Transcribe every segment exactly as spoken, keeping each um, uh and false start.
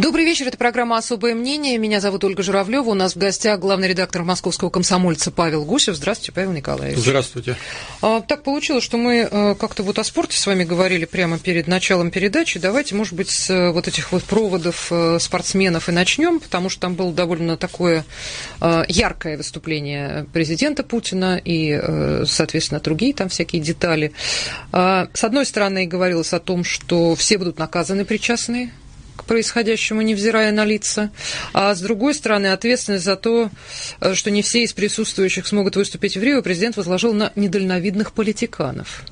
Добрый вечер, это программа «Особое мнение». Меня зовут Ольга Журавлева. У нас в гостях главный редактор «Московского комсомольца» Павел Гусев. Здравствуйте, Павел Николаевич. Здравствуйте. А, так получилось, что мы а, как-то вот о спорте с вами говорили прямо перед началом передачи. Давайте, может быть, с вот этих вот проводов а, спортсменов и начнем, потому что там было довольно такое а, яркое выступление президента Путина и, а, соответственно, другие там всякие детали. А, с одной стороны, говорилось о том, что все будут наказаны причастные к происходящему, невзирая на лица, а с другой стороны, ответственность за то, что не все из присутствующих смогут выступить в Рио, президент возложил на недальновидных политиканов.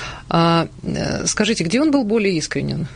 А, скажите, где он был более искренен?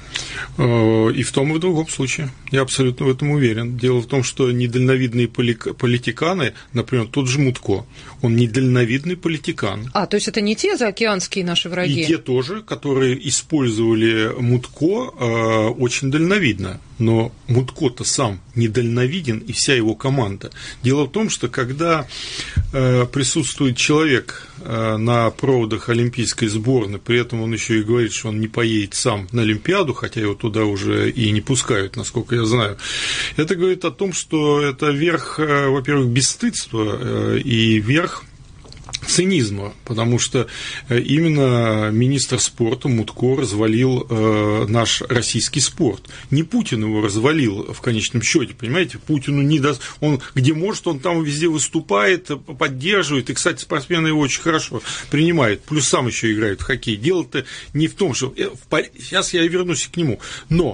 И в том, и в другом случае. Я абсолютно в этом уверен. Дело в том, что недальновидные политиканы, например, тот же Мутко, он недальновидный политикан. А, то есть это не те заокеанские наши враги? И те тоже, которые использовали Мутко, очень дальновидно. Но Мутко-то сам недальновиден, и вся его команда. Дело в том, что когда присутствует человек на проводах олимпийской сборной, при этом он еще и говорит, что он не поедет сам на Олимпиаду, хотя его туда уже и не пускают, насколько я знаю, это говорит о том, что это верх, во-первых, бесстыдства и верх цинизма, потому что именно министр спорта Мутко развалил э, наш российский спорт. Не Путин его развалил в конечном счете, понимаете? Путину не даст, он где может, он там везде выступает, поддерживает, и, кстати, спортсмены его очень хорошо принимают, плюс сам еще играет в хоккей. Дело-то не в том, что сейчас я вернусь к нему, но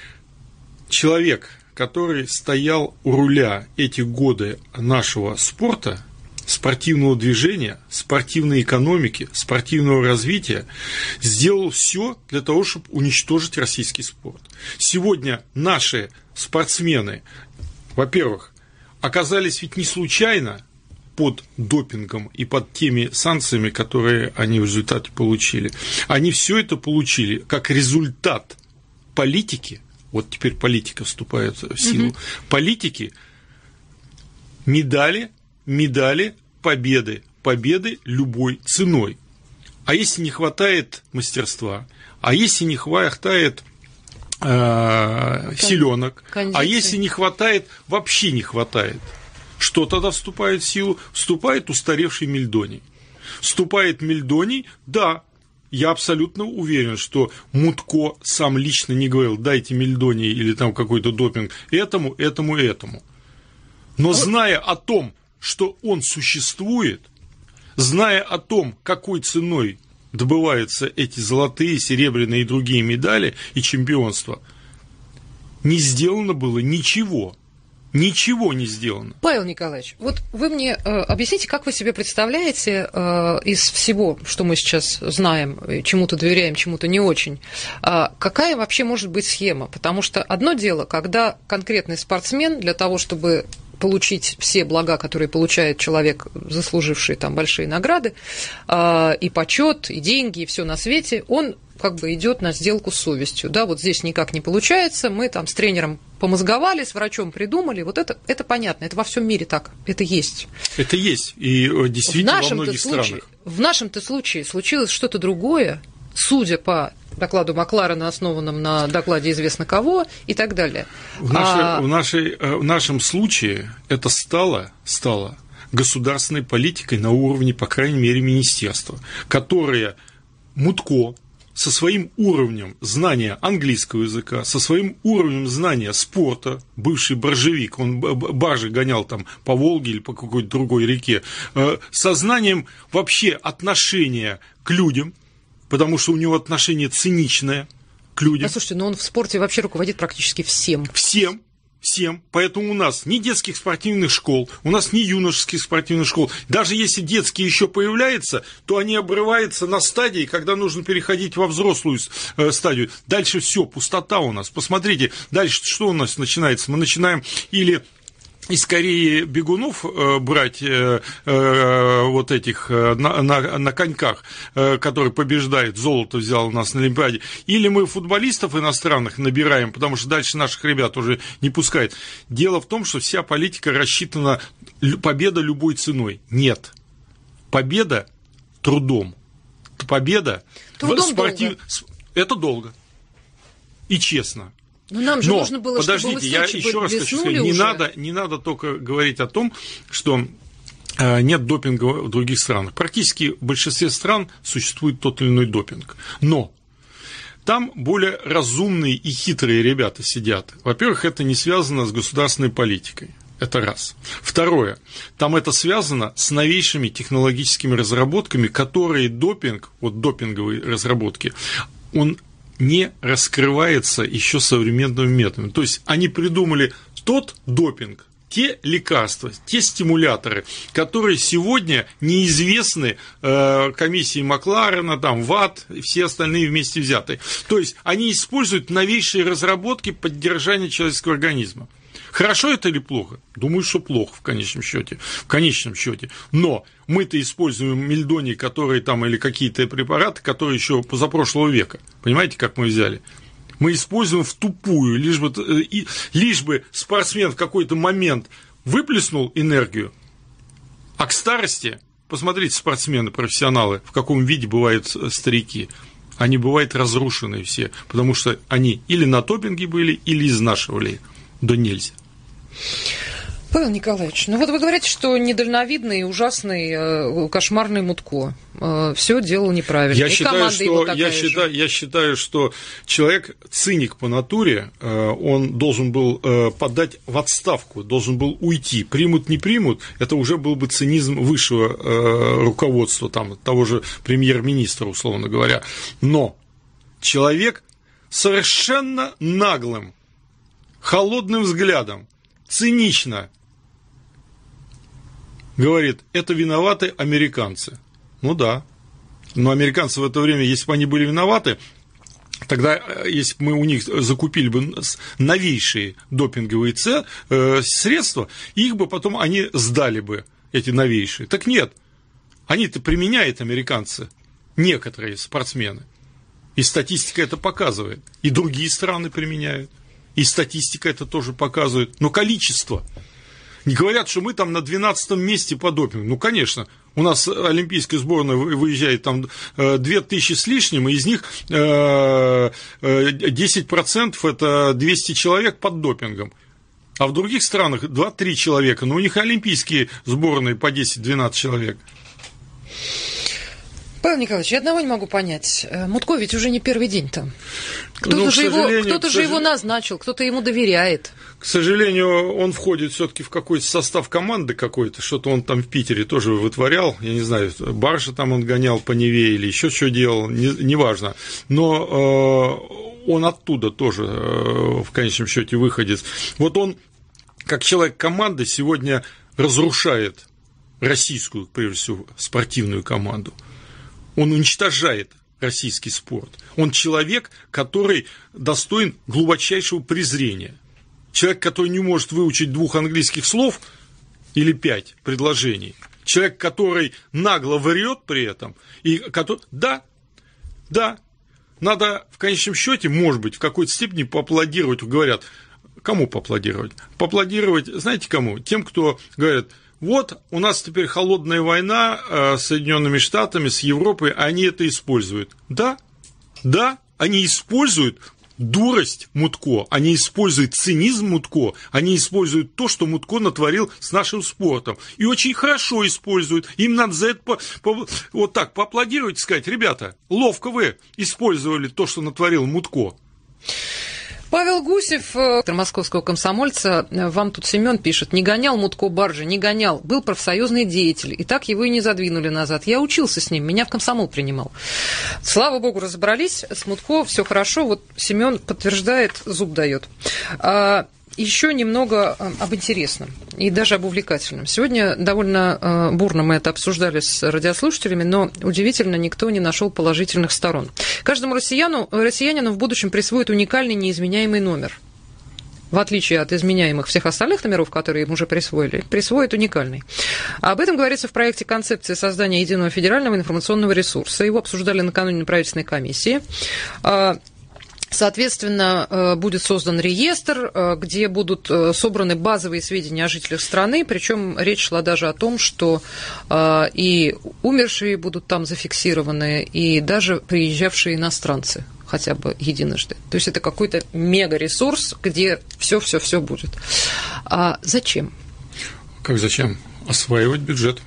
человек, который стоял у руля эти годы нашего спорта, спортивного движения, спортивной экономики, спортивного развития, сделал все для того, чтобы уничтожить российский спорт. Сегодня наши спортсмены, во-первых, оказались ведь не случайно под допингом и под теми санкциями, которые они в результате получили. Они все это получили как результат политики, вот теперь политика вступает в силу, угу. политики, медали, медали, победы, победы любой ценой. А если не хватает мастерства, а если не хватает э, силенок, а если не хватает, вообще не хватает, что тогда вступает в силу? Вступает устаревший Мельдоний. Вступает Мельдоний, да, я абсолютно уверен, что Мутко сам лично не говорил, дайте Мельдоний или там какой-то допинг этому, этому, этому. Но зная о том, что он существует, зная о том, какой ценой добываются эти золотые, серебряные и другие медали и чемпионства, не сделано было ничего. Ничего не сделано. Павел Николаевич, вот вы мне э, объясните, как вы себе представляете э, из всего, что мы сейчас знаем, чему-то доверяем, чему-то не очень, э, какая вообще может быть схема? Потому что одно дело, когда конкретный спортсмен для того, чтобы получить все блага, которые получает человек, заслуживший там большие награды, э, и почет, и деньги, и все на свете, он как бы идет на сделку с совестью. Да, вот здесь никак не получается, мы там с тренером помозговали, с врачом придумали, вот это, это понятно, это во всем мире так, это есть. Это есть, и действительно во многих случае, странах. В нашем-то случае случилось что-то другое, судя по докладу Макларена, основанном на докладе известно кого, и так далее. В, нашей, а... в, нашей, в нашем случае это стало, стало государственной политикой на уровне, по крайней мере, министерства, которое Мутко со своим уровнем знания английского языка, со своим уровнем знания спорта, бывший боржевик, он баржи гонял там по Волге или по какой-то другой реке, со знанием вообще отношения к людям, потому что у него отношение циничное к людям. Послушайте, но он в спорте вообще руководит практически всем. Всем. Всем, поэтому у нас ни детских спортивных школ, у нас ни юношеских спортивных школ. Даже если детские еще появляются, то они обрываются на стадии, когда нужно переходить во взрослую стадию. Дальше все, пустота у нас. Посмотрите, дальше что у нас начинается? Мы начинаем или из Кореи бегунов э, брать э, э, вот этих э, на, на, на коньках, э, которые побеждают, золото взял у нас на Олимпиаде, или мы футболистов иностранных набираем, потому что дальше наших ребят уже не пускают. Дело в том, что вся политика рассчитана победа любой ценой. Нет. Победа трудом. Победа трудом в спортив... долго. Это долго. И честно. Но нам же Но, нужно было, подождите, чтобы мы я Сочи еще раз хочу сказать, уже. не надо, не надо только говорить о том, что нет допинга в других странах. Практически в большинстве стран существует тот или иной допинг. Но там более разумные и хитрые ребята сидят. Во-первых, это не связано с государственной политикой. Это раз. Второе. Там это связано с новейшими технологическими разработками, которые допинг, вот допинговые разработки, он не раскрывается еще современными методами. То есть они придумали тот допинг, те лекарства, те стимуляторы, которые сегодня неизвестны э, комиссии Макларена, там, ВАД и все остальные вместе взятые. То есть они используют новейшие разработки поддержания человеческого организма. Хорошо это или плохо? Думаю, что плохо в конечном счете. В конечном счете. Но мы-то используем мельдоний, которые там, или какие-то препараты, которые еще позапрошлого века. Понимаете, как мы взяли? Мы используем втупую, лишь бы, лишь бы спортсмен в какой-то момент выплеснул энергию, а к старости, посмотрите, спортсмены, профессионалы, в каком виде бывают старики. Они бывают разрушены все, потому что они или на допинге были, или изнашивали. Да нельзя. Павел Николаевич, ну вот вы говорите, что недальновидный, ужасный, кошмарный Мутко все делал неправильно. Я считаю, что, я, считаю, я считаю, что человек, циник по натуре, он должен был подать в отставку, должен был уйти. Примут, не примут, это уже был бы цинизм высшего руководства, там, того же премьер-министра, условно говоря. Но человек совершенно наглым, холодным взглядом, цинично говорит, это виноваты американцы. Ну да, но американцы в это время, если бы они были виноваты, тогда, если бы мы у них закупили бы новейшие допинговые средства, их бы потом они сдали бы, эти новейшие. Так нет, они-то применяют, американцы, некоторые спортсмены. И статистика это показывает. И другие страны применяют. И статистика это тоже показывает. Но количество. Не говорят, что мы там на двенадцатом месте по допингу. Ну, конечно, у нас олимпийская сборная выезжает там две тысячи с лишним, и из них десять процентов это двести человек под допингом. А в других странах два-три человека, но у них олимпийские сборные по десять-двенадцать человек. Павел Николаевич, я одного не могу понять. Мутко ведь уже не первый день там. Кто-то, ну, же, его, кто-то же его назначил, кто-то ему доверяет. К сожалению, он входит все-таки в какой-то состав команды какой-то. Что-то он там в Питере тоже вытворял. Я не знаю, баржи там он гонял по Неве или еще что делал, неважно. Не Но э, он оттуда тоже, э, в конечном счете, выходит. Вот он, как человек команды, сегодня разрушает российскую, прежде всего, спортивную команду. Он уничтожает российский спорт. Он человек, который достоин глубочайшего презрения. Человек, который не может выучить двух английских слов или пять предложений. Человек, который нагло врет при этом. И который... Да, да, надо в конечном счете, может быть, в какой-то степени поаплодировать. Говорят, кому поаплодировать? Поаплодировать, знаете кому? Тем, кто говорит... Вот у нас теперь холодная война с Соединенными Штатами, с Европой, они это используют. Да, да, они используют дурость Мутко, они используют цинизм Мутко, они используют то, что Мутко натворил с нашим спортом. И очень хорошо используют. Им надо за это по, по, вот так поаплодировать и сказать, ребята, ловко вы использовали то, что натворил Мутко. Павел Гусев, московского комсомольца, вам тут Семен пишет, не гонял Мутко баржи, не гонял, был профсоюзный деятель, и так его и не задвинули назад. Я учился с ним, меня в комсомол принимал. Слава богу, разобрались с Мутко, все хорошо, вот Семен подтверждает, зуб дает. Еще немного об интересном и даже об увлекательном. Сегодня довольно бурно мы это обсуждали с радиослушателями, но удивительно, никто не нашел положительных сторон. Каждому россияну, россиянину в будущем присвоят уникальный неизменяемый номер. В отличие от изменяемых всех остальных номеров, которые им уже присвоили, присвоит уникальный. Об этом говорится в проекте концепции создания единого федерального информационного ресурса. Его обсуждали накануне на правительственной комиссии. Соответственно, будет создан реестр, где будут собраны базовые сведения о жителях страны, причем речь шла даже о том, что и умершие будут там зафиксированы, и даже приезжавшие иностранцы. хотя бы единожды. То есть это какой-то мега-ресурс, где все-все-все будет. А зачем? Как зачем? Осваивать бюджет.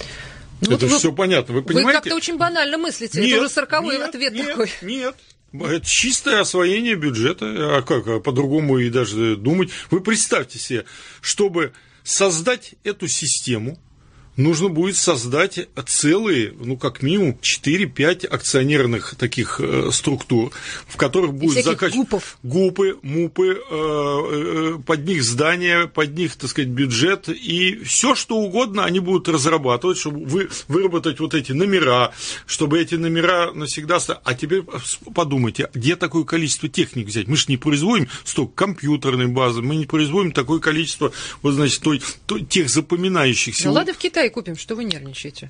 Ну, это вот же все понятно. Вы понимаете? Вы как-то очень банально мыслите. Нет, это уже сороковой нет, ответ нет, такой. Нет. Это чистое освоение бюджета. А как? А по-другому и даже думать. Вы представьте себе, чтобы создать эту систему, нужно будет создать целые, ну, как минимум, четыре-пять акционерных таких э, структур, в которых будут закачивать ГУПы, МУПы, э, э, под них здания, под них, так сказать, бюджет, и все что угодно они будут разрабатывать, чтобы вы, выработать вот эти номера, чтобы эти номера навсегда... А теперь подумайте, где такое количество техник взять? Мы же не производим столько компьютерной базы, мы не производим такое количество, вот, значит, той, той, тех запоминающихся... Ну, ладно, в Китае купим, что вы нервничаете?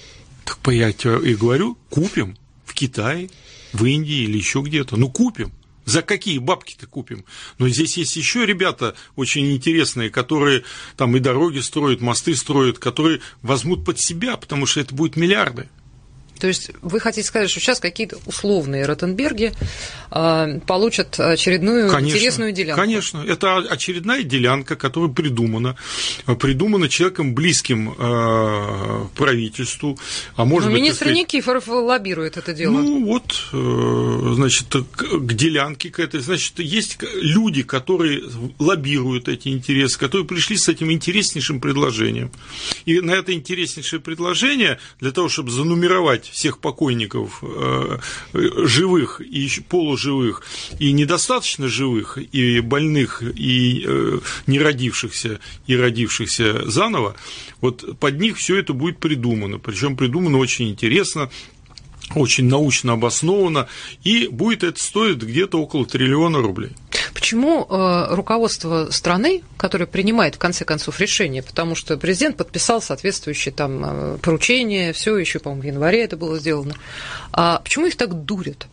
Так я тебе и говорю, купим в Китае, в Индии или еще где-то. Ну, купим. За какие бабки-то купим? Но здесь есть еще ребята очень интересные, которые там и дороги строят, мосты строят, которые возьмут под себя, потому что это будут миллиарды. То есть вы хотите сказать, что сейчас какие-то условные Ротенберги э, получат очередную конечно, интересную делянку? Конечно, это очередная делянка, которая придумана, придумана человеком близким э, правительству. А может Но быть, министр сказать, Никифоров лоббирует это дело. Ну вот, э, значит, к делянке к этой, значит, есть люди, которые лоббируют эти интересы, которые пришли с этим интереснейшим предложением. И на это интереснейшее предложение, для того, чтобы занумеровать всех покойников, э, живых и полуживых, и недостаточно живых, и больных, и э, не родившихся, и родившихся заново, вот под них все это будет придумано. Причем придумано очень интересно, очень научно обоснованно, и будет это стоить где-то около триллиона рублей. Почему э, руководство страны, которое принимает в конце концов решение, потому что президент подписал соответствующие там поручения, все еще, по-моему, в январе это было сделано, а почему их так дурят?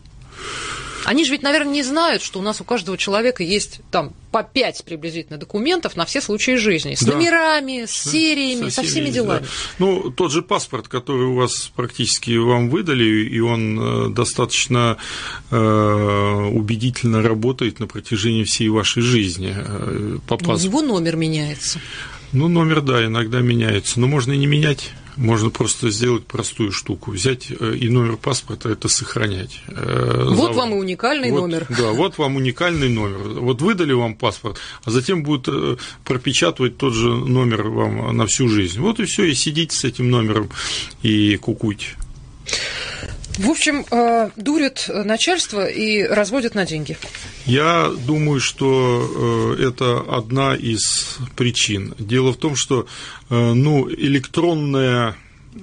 Они же ведь, наверное, не знают, что у нас у каждого человека есть там по пять приблизительно документов на все случаи жизни. С да. номерами, с сериями, со, со всеми делами. Да. Ну, тот же паспорт, который у вас практически вам выдали, и он достаточно э, убедительно работает на протяжении всей вашей жизни. По у него номер меняется. Ну, номер, да, иногда меняется, но можно и не менять. Можно просто сделать простую штуку, взять и номер паспорта, это сохранять. Вот Зав... вам и уникальный вот, номер. Да, вот вам уникальный номер. Вот выдали вам паспорт, а затем будут пропечатывать тот же номер вам на всю жизнь. Вот и все, и сидите с этим номером и кукуйте. В общем, дурят начальство и разводят на деньги. Я думаю, что это одна из причин. Дело в том, что ну, электронная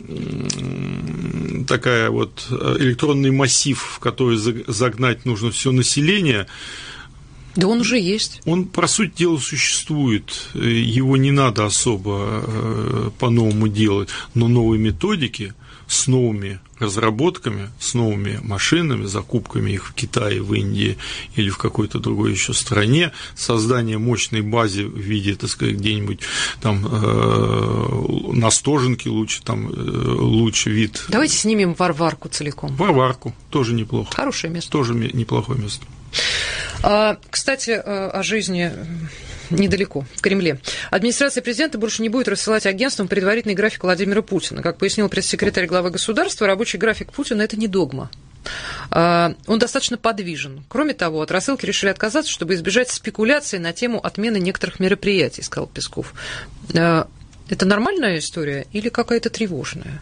такая вот электронный массив, в который загнать нужно все население. Да он уже есть. Он, по сути дела, существует. Его не надо особо по-новому делать, но новые методики с новыми разработками, с новыми машинами, закупками их в Китае, в Индии или в какой-то другой еще стране, создание мощной базы в виде, так сказать, где-нибудь там э, на Стоженке лучше, там э, лучше вид. Давайте снимем Варварку целиком. Варварку тоже неплохо. Хорошее место. Тоже неплохое место. А, кстати, о жизни недалеко, в Кремле. Администрация президента больше не будет рассылать агентствам предварительный график Владимира Путина. Как пояснил пресс-секретарь главы государства, рабочий график Путина – это не догма. Он достаточно подвижен. Кроме того, от рассылки решили отказаться, чтобы избежать спекуляций на тему отмены некоторых мероприятий, сказал Песков. Это нормальная история или какая-то тревожная?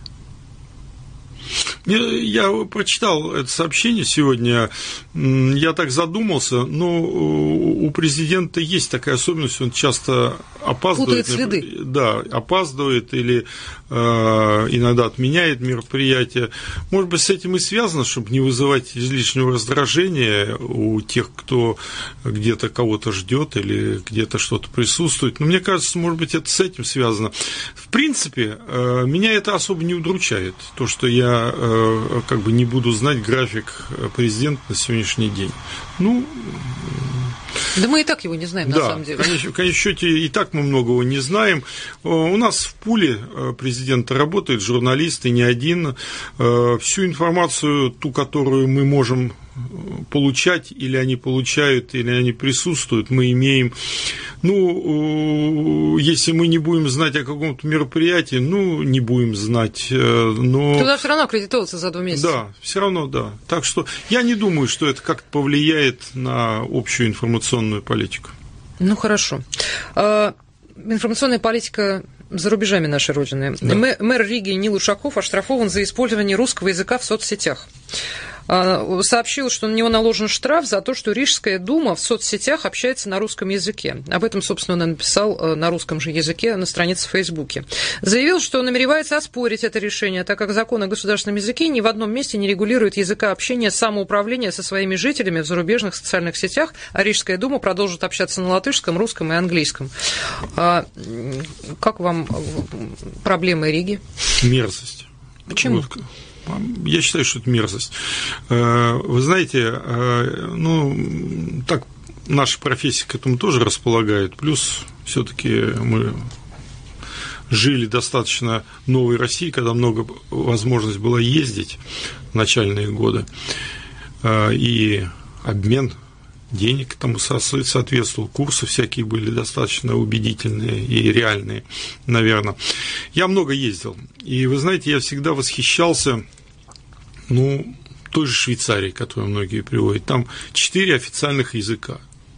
Я прочитал это сообщение сегодня, я так задумался, но у президента есть такая особенность, он часто опаздывает. Путает следы. Да, опаздывает или э, иногда отменяет мероприятия. Может быть, с этим и связано, чтобы не вызывать излишнего раздражения у тех, кто где-то кого-то ждет или где-то что-то присутствует. Но мне кажется, может быть, это с этим связано. В принципе, э, меня это особо не удручает, то, что я э, как бы не буду знать график президента на сегодняшний день. Ну, Да мы и так его не знаем, на да, самом деле. Конечно, в конечном счете и так мы многого не знаем. У нас в пуле президента работает журналист, и не один. Всю информацию, ту, которую мы можем получать, или они получают, или они присутствуют, мы имеем. Ну, если мы не будем знать о каком-то мероприятии, ну, не будем знать, но... Туда все равно аккредитоваться за два месяца. Да, все равно, да. Так что я не думаю, что это как-то повлияет на общую информационную политику. Ну, хорошо. Информационная политика за рубежами нашей Родины. Да. Мэр Риги Нил Ушаков оштрафован за использование русского языка в соцсетях. Сообщил, что на него наложен штраф за то, что Рижская дума в соцсетях общается на русском языке. Об этом, собственно, он написал на русском же языке на странице в Фейсбуке. Заявил, что намеревается оспорить это решение, так как закон о государственном языке ни в одном месте не регулирует языка общения самоуправления со своими жителями в зарубежных социальных сетях, а Рижская дума продолжит общаться на латышском, русском и английском. Как вам проблемы Риги? Мерзость. Почему? Вот. Я считаю, что это мерзость. Вы знаете, ну, так наша профессия к этому тоже располагает. Плюс все-таки мы жили достаточно новой России, когда много возможность было ездить в начальные годы. И обмен денег тому соответствовал, курсы всякие были достаточно убедительные и реальные, наверное. Я много ездил, и вы знаете, я всегда восхищался, ну, той же Швейцарией, которую многие приводят. Там четыре официальных языка.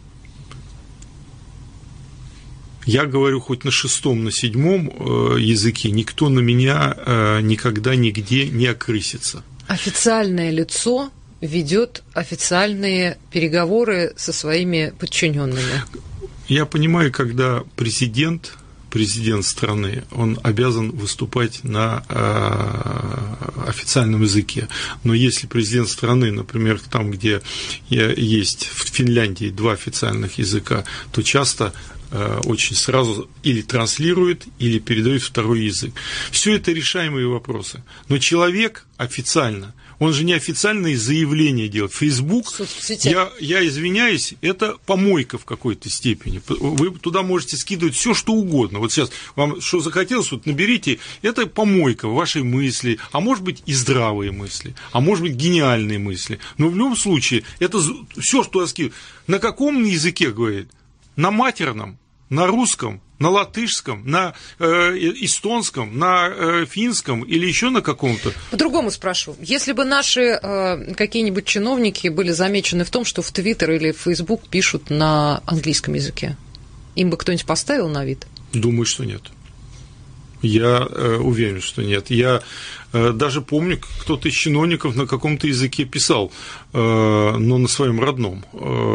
Я говорю хоть на шестом, на седьмом языке, никто на меня никогда нигде не окрысится. Официальное лицо ведет официальные переговоры со своими подчиненными. Я понимаю, когда президент, президент страны, он обязан выступать на э, официальном языке. Но если президент страны, например, там, где есть в Финляндии два официальных языка, то часто э, очень сразу или транслирует, или передает второй язык. Все это решаемые вопросы. Но человек официально, он же не официальные заявления делает. Фейсбук, я, я извиняюсь, это помойка в какой-то степени. Вы туда можете скидывать все, что угодно. Вот сейчас вам что захотелось, вот наберите, это помойка вашей мысли, а может быть и здравые мысли, а может быть гениальные мысли. Но в любом случае, это все, что я скидываю. На каком языке, говорит? На матерном, на русском, на латышском, на э, эстонском, на э, финском или еще на каком-то? По-другому спрошу. Если бы наши э, какие-нибудь чиновники были замечены в том, что в Твиттер или в Фейсбук пишут на английском языке, им бы кто-нибудь поставил на вид? Думаю, что нет. Я э, уверен, что нет. Я э, даже помню, кто-то из чиновников на каком-то языке писал, э, но на своем родном.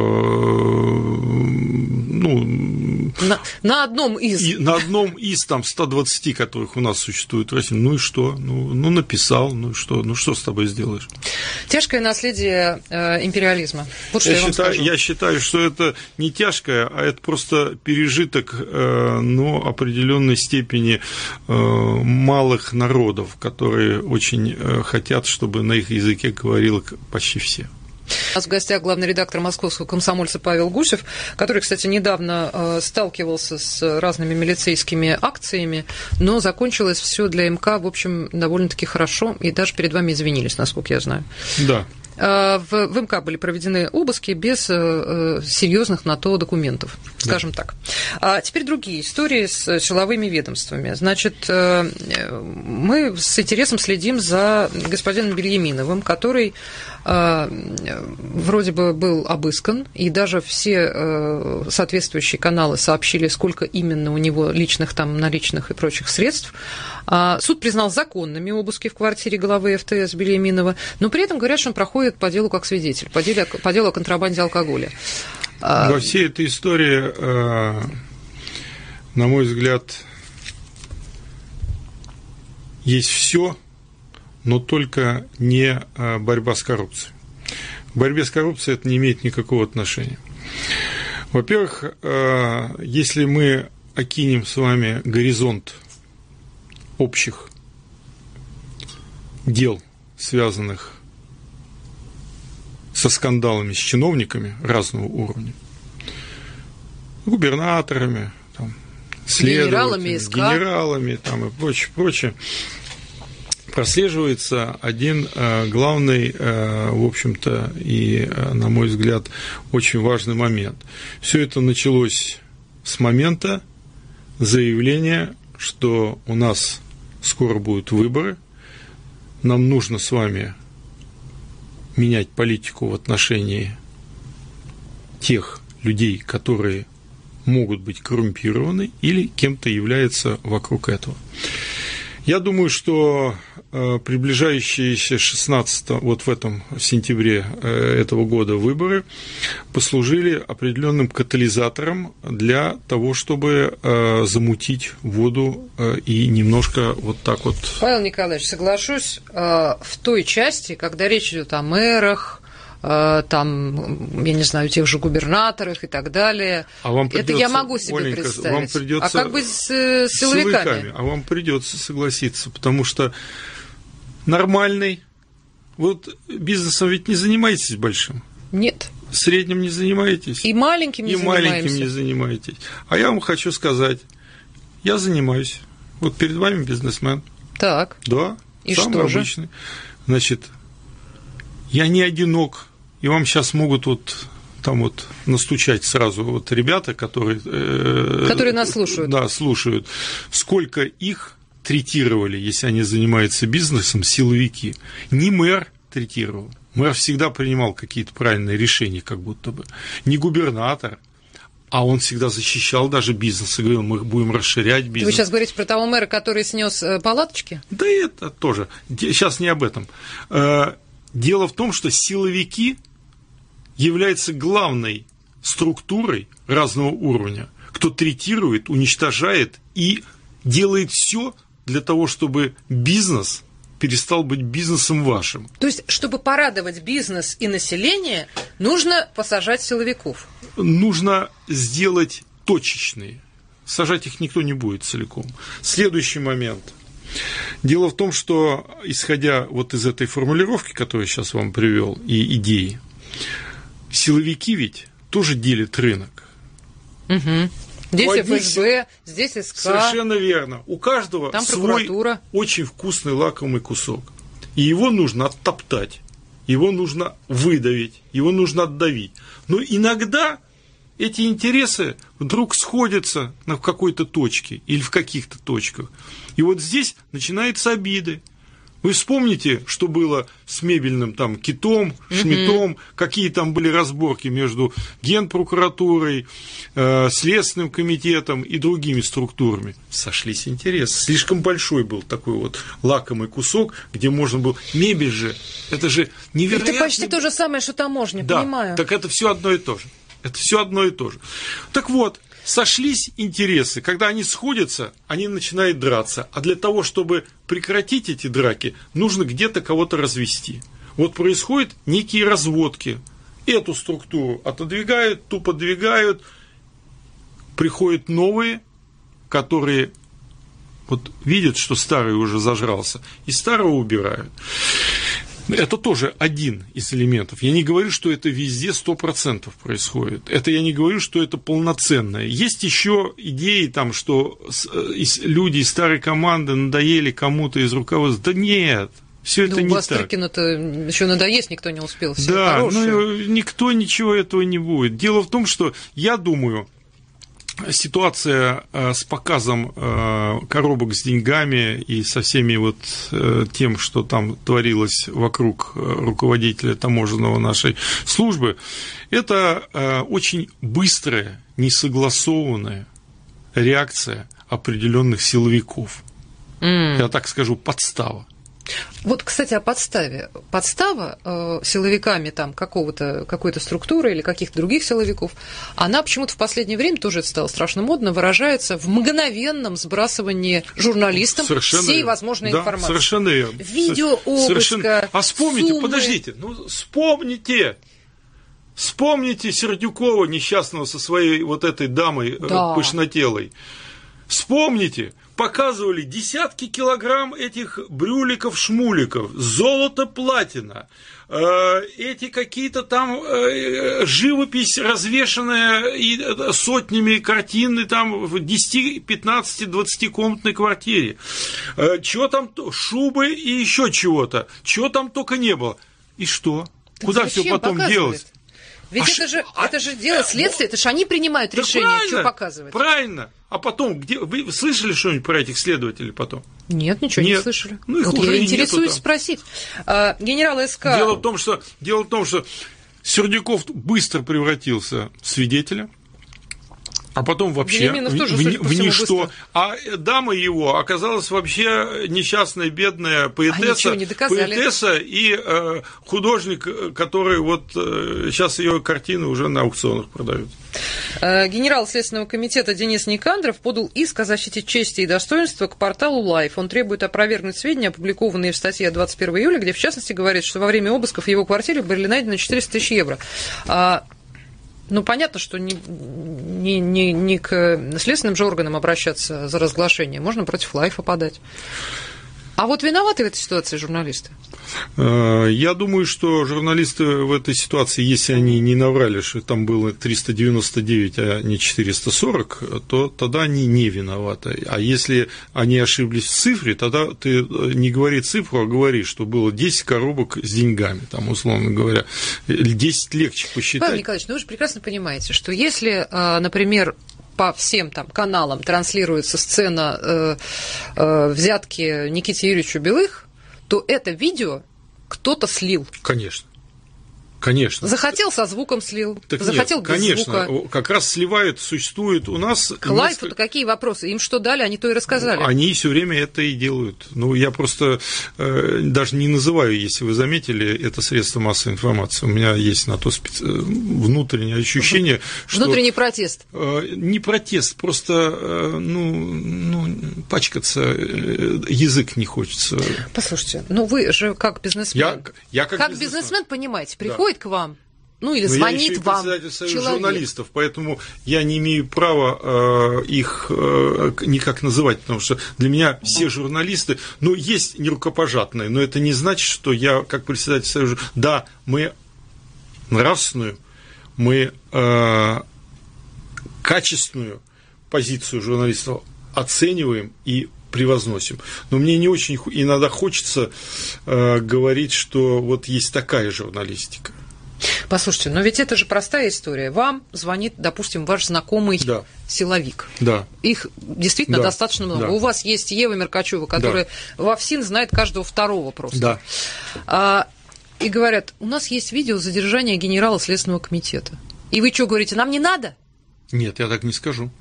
Э, ну, на, на одном из. И, на одном из там ста двадцати, которых у нас существует в России. Ну и что? Ну, ну написал, ну и что? Ну что с тобой сделаешь? Тяжкое наследие э, империализма. Вот что я, я вам считаю, скажу. Я считаю, что это не тяжкое, а это просто пережиток, э, но определенной степени э, малых народов, которые очень э, хотят, чтобы на их языке говорило почти все. У нас в гостях главный редактор московского «Комсомольца» Павел Гусев, который, кстати, недавно э, сталкивался с разными милицейскими акциями, но закончилось все для МК, в общем, довольно-таки хорошо, и даже перед вами извинились, насколько я знаю. Да. В, в МК были проведены обыски без э, серьезных на то документов, скажем да. так. А теперь другие истории с силовыми ведомствами. Значит, э, мы с интересом следим за господином Бельяминовым, который э, вроде бы был обыскан, и даже все э, соответствующие каналы сообщили, сколько именно у него личных там наличных и прочих средств. А суд признал законными обыски в квартире главы эф тэ эс Бельяминова, но при этом говорят, что он проходит по делу как свидетель, по делу, по делу о контрабанде алкоголя. Во всей этой истории, на мой взгляд, есть все, но только не борьба с коррупцией. К борьбе с коррупцией это не имеет никакого отношения. Во-первых, если мы окинем с вами горизонт общих дел, связанных со скандалами с чиновниками разного уровня, губернаторами, там, следователями, генералами, СК. генералами там, и прочее, прочее, прослеживается один э, главный, э, в общем-то, и, э, на мой взгляд, очень важный момент. Все это началось с момента заявления, что у нас скоро будут выборы, нам нужно с вами менять политику в отношении тех людей, которые могут быть коррумпированы или кем-то являются вокруг этого. Я думаю, что э, приближающиеся шестнадцатого, вот в этом в сентябре э, этого года выборы послужили определенным катализатором для того, чтобы э, замутить воду э, и немножко вот так вот. Павел Николаевич, соглашусь, э, в той части, когда речь идет о мэрах, там, я не знаю, тех же губернаторах и так далее. А вам придется, это я могу себе Оленька, представить. Вам придется а как быть с, с силовиками? силовиками? А вам придется согласиться, потому что нормальный, вот бизнесом ведь не занимаетесь большим? Нет. Средним не занимаетесь? И маленьким не и занимаемся. маленьким не занимаетесь. А я вам хочу сказать, я занимаюсь. Вот перед вами бизнесмен. Так. Да. И самый что же? обычный. Значит, я не одинок. И вам сейчас могут вот там вот настучать сразу вот ребята, которые... Э, которые нас слушают. Да, слушают. Сколько их третировали, если они занимаются бизнесом, силовики. Не мэр третировал. Мэр всегда принимал какие-то правильные решения, как будто бы. Не губернатор. А он всегда защищал даже бизнес и говорил, мы будем расширять бизнес. Вы сейчас говорите про того мэра, который снес палаточки? Да и это тоже. Сейчас не об этом. Дело в том, что силовики являются главной структурой разного уровня, кто третирует, уничтожает и делает все для того, чтобы бизнес перестал быть бизнесом вашим. То есть, чтобы порадовать бизнес и население, нужно посажать силовиков? Нужно сделать точечные. Сажать их никто не будет целиком. Следующий момент. Дело в том, что, исходя вот из этой формулировки, которую я сейчас вам привел, и идеи, силовики ведь тоже делят рынок. Угу. Здесь У эф эс бэ, здесь СК. Совершенно верно. У каждого там свой прокуратура. Очень вкусный лакомый кусок. И его нужно оттоптать, его нужно выдавить, его нужно отдавить. Но иногда эти интересы вдруг сходятся на какой-то точке или в каких-то точках. И вот здесь начинаются обиды. Вы вспомните, что было с мебельным там китом, Шмидтом, mm-hmm. какие там были разборки между Генпрокуратурой, э, Следственным комитетом и другими структурами. Сошлись интересы. Слишком большой был такой вот лакомый кусок, где можно было... Мебель же, это же невероятно... Это почти то же самое, что таможня, да, понимаю. Так это все одно и то же. Это все одно и то же. Так вот, сошлись интересы. Когда они сходятся, они начинают драться. А для того, чтобы прекратить эти драки, нужно где-то кого-то развести. Вот происходят некие разводки. Эту структуру отодвигают, ту подвигают. Приходят новые, которые вот видят, что старый уже зажрался, и старого убирают. Это тоже один из элементов. Я не говорю, что это везде сто процентов происходит. Это я не говорю, что это полноценное. Есть еще идеи, там, что люди из старой команды надоели кому-то из руководства. Да нет, все это да не так. Бастрыкину-то еще надоест, никто не успел. Все да, ну, никто ничего этого не будет. Дело в том, что я думаю... Ситуация с показом коробок с деньгами и со всеми вот тем, что там творилось вокруг руководителя таможенного нашей службы, это очень быстрая, несогласованная реакция определенных силовиков. Mm. Я так скажу, подстава. Вот, кстати, о подставе. Подстава э, силовиками там какого-то, какой-то структуры или каких-то других силовиков, она почему-то в последнее время, тоже это стало страшно модно, выражается в мгновенном сбрасывании журналистам совершенно всей верно. Возможной да, информации. Совершенно верно. Видео обыска, совершенно... А вспомните, суммы. подождите, ну вспомните, вспомните Сердюкова несчастного со своей вот этой дамой да. пышнотелой. Вспомните, показывали десятки килограмм этих брюликов-шмуликов, золото-платина, эти какие-то там живопись, развешанная и сотнями картин там в десяти, пятнадцати, двадцатикомнатной квартире. Чего там, шубы и еще чего-то. Чего там только не было. И что? Так куда все потом делать? Ведь а это, ш... же, а... это же дело следствия, это же они принимают да решение, что показывать. Правильно. А потом, где вы слышали что-нибудь про этих следователей потом? Нет, ничего Нет. не слышали. Ну, их вот уже я интересуюсь спросить. А, генерал СК... Дело в том, что, дело в том, что Сердюков быстро превратился в свидетеля. А потом вообще в, тоже, в, в ничто. Быстро. А дама его оказалась вообще несчастная, бедная поэтесса, поэтесса и э, художник, который вот э, сейчас ее картины уже на аукционах продают. Генерал Следственного комитета Денис Никандров подал иск о защите чести и достоинства к порталу Life. Он требует опровергнуть сведения, опубликованные в статье двадцать первого июля, где в частности говорит, что во время обысков в его квартире были найдены четыреста тысяч евро. Ну, понятно, что не, не, не, не к следственным же органам обращаться за разглашение, можно против Лайфа подать. А вот виноваты в этой ситуации журналисты? Я думаю, что журналисты в этой ситуации, если они не наврали, что там было триста девяносто девять, а не четыреста сорок, то тогда они не виноваты. А если они ошиблись в цифре, тогда ты не говори цифру, а говори, что было десять коробок с деньгами, там, условно говоря. десять легче посчитать. Павел Николаевич, ну вы же прекрасно понимаете, что если, например, по всем там каналам транслируется сцена э, э, взятки Никите Юрьевичу Белых, то это видео кто-то слил. Конечно. Конечно. Захотел, со звуком слил. Так захотел нет, без конечно, звука. Как раз сливают, существует у нас... К Лайфу-то несколько... какие вопросы? Им что дали, они то и рассказали. Они все время это и делают. Ну, я просто э, даже не называю, если вы заметили, это средство массовой информации. У меня есть на то специ... внутреннее ощущение, что... Внутренний протест. Э, не протест, просто, э, ну, ну, пачкаться э, язык не хочется. Послушайте, ну вы же как бизнесмен. Я, я как, как бизнесмен, бизнесмен, понимаете, приходит да. к вам, ну или Но звонит я еще и вам председатель Союза человек. журналистов, поэтому я не имею права э, их э, никак называть, потому что для меня все журналисты, ну, есть нерукопожатные, но это не значит, что я, как председатель Союза, да, мы нравственную, мы э, качественную позицию журналистов оцениваем и превозносим. Но мне не очень иногда хочется э, говорить, что вот есть такая журналистика. Послушайте, но ведь это же простая история. Вам звонит, допустим, ваш знакомый да. силовик. Да. Их действительно да. достаточно много. Да. У вас есть Ева Меркачева, которая да. во ФСИН знает каждого второго просто. Да. А, и говорят, у нас есть видео задержания генерала Следственного комитета. И вы что говорите, нам не надо? Нет, я так не скажу.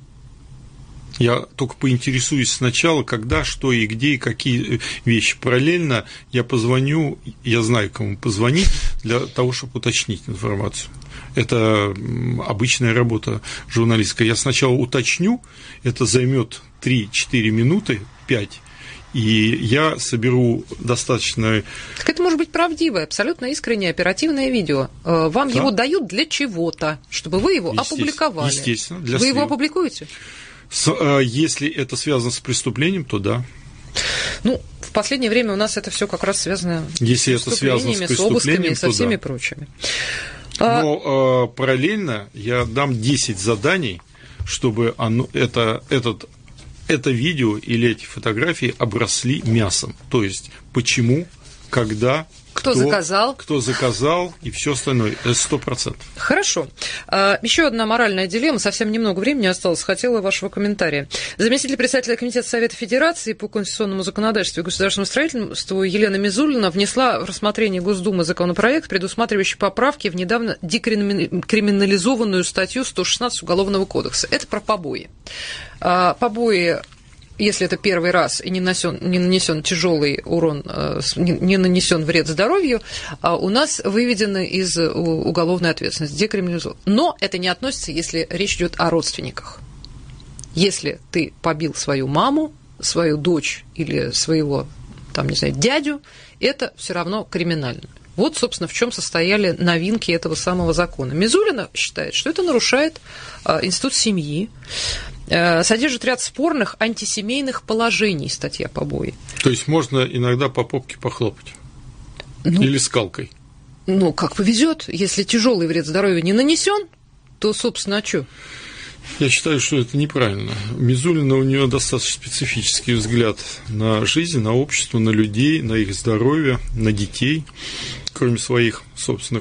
Я только поинтересуюсь сначала, когда, что и где, и какие вещи. Параллельно я позвоню, я знаю, кому позвонить, для того, чтобы уточнить информацию. Это обычная работа журналистская. Я сначала уточню, это займет три-четыре минуты, пять, и я соберу достаточно... Так это может быть правдивое, абсолютно искреннее, оперативное видео. Вам да. его дают для чего-то, чтобы вы его естественно, опубликовали. Естественно. Для вы слива. его опубликуете? Если это связано с преступлением, то да. Ну, в последнее время у нас это все как раз связано Если с преступлениями, с обысками и со всеми да. прочими. Но а... параллельно я дам десять заданий, чтобы оно, это, этот, это видео или эти фотографии обросли мясом. То есть, почему, когда... Кто, кто заказал. Кто заказал и все остальное. Это сто процентов. Хорошо. Еще одна моральная дилемма. Совсем немного времени осталось. Хотела вашего комментария. Заместитель председателя Комитета Совета Федерации по конституционному законодательству и государственному строительству Елена Мизулина внесла в рассмотрение Госдумы законопроект, предусматривающий поправки в недавно декриминализованную статью сто шестнадцать Уголовного кодекса. Это про побои. Побои... Если это первый раз и не нанесен, не нанесен тяжелый урон, не нанесен вред здоровью, у нас выведены из уголовной ответственности, декриминализованы. Но это не относится, если речь идет о родственниках. Если ты побил свою маму, свою дочь или своего, там, не знаю, дядю, это все равно криминально. Вот, собственно, в чем состояли новинки этого самого закона. Мизулина считает, что это нарушает институт семьи. содержит ряд спорных антисемейных положений, статья «Побои». То есть можно иногда по попке похлопать? Ну, или скалкой? Ну, как повезет. Если тяжелый вред здоровью не нанесен, то, собственно, а что? Я считаю, что это неправильно. Мизулина, у нее достаточно специфический взгляд на жизнь, на общество, на людей, на их здоровье, на детей, кроме своих собственных.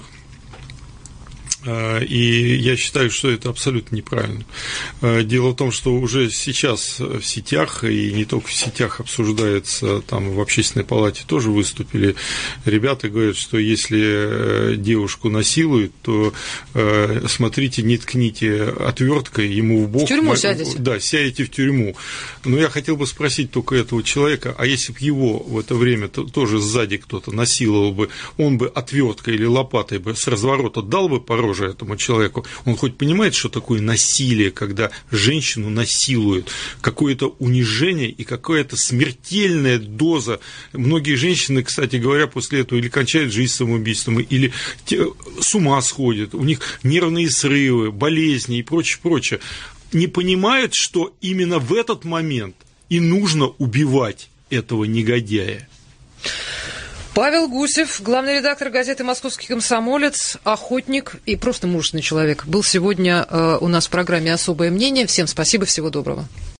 И я считаю, что это абсолютно неправильно. Дело в том, что уже сейчас в сетях, и не только в сетях, обсуждается, там в общественной палате тоже выступили ребята, говорят, что если девушку насилуют, то смотрите, не ткните отверткой ему в бок. В тюрьму сядете. Да, сядете в тюрьму. Но я хотел бы спросить только этого человека, а если бы его в это время тоже сзади кто-то насиловал бы, он бы отверткой или лопатой бы с разворота дал бы по роже этому человеку, он хоть понимает, что такое насилие, когда женщину насилуют, какое-то унижение и какая-то смертельная доза. Многие женщины, кстати говоря, после этого или кончают жизнь самоубийством, или с ума сходят, у них нервные срывы, болезни и прочее, прочее. Не понимают, что именно в этот момент и нужно убивать этого негодяя. Павел Гусев, главный редактор газеты «Московский комсомолец», охотник и просто мужественный человек, был сегодня э, у нас в программе «Особое мнение». Всем спасибо, всего доброго.